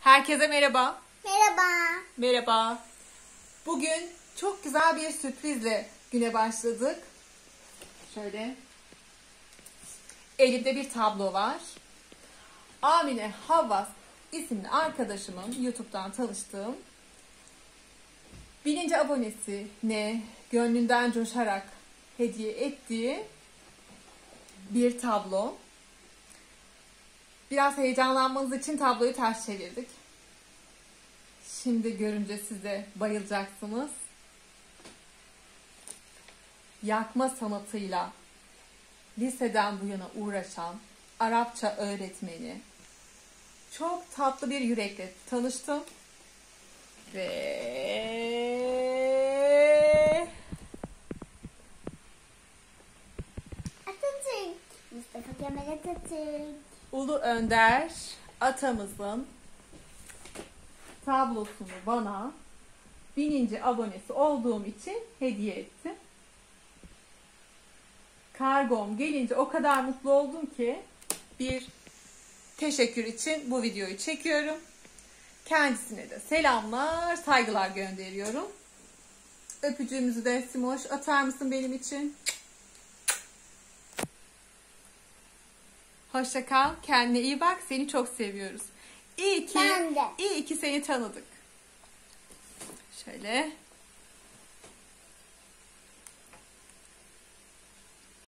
Herkese merhaba. Merhaba. Merhaba. Bugün çok güzel bir sürprizle güne başladık. Şöyle. Elimde bir tablo var. Amine Havvas isimli arkadaşımın YouTube'dan tanıştığım 1000. abonesine gönlünden coşarak hediye ettiği bir tablo. Biraz heyecanlanmanız için tabloyu ters çevirdik. Şimdi görünce siz de bayılacaksınız. Yakma sanatıyla liseden bu yana uğraşan Arapça öğretmeni, çok tatlı bir yürekle tanıştım. Ve Atatürk. Mustafa Kemal Atatürk. Ulu Önder atamızın tablosunu bana 1000. abonesi olduğum için hediye etti. Kargom gelince o kadar mutlu oldum ki bir teşekkür için bu videoyu çekiyorum. Kendisine de selamlar, saygılar gönderiyorum. Öpücüğümüzü de Simoş atar mısın benim için? Hoşça kal, kendine iyi bak, seni çok seviyoruz. İyi ki, Ben de. iyi ki seni tanıdık. Şöyle.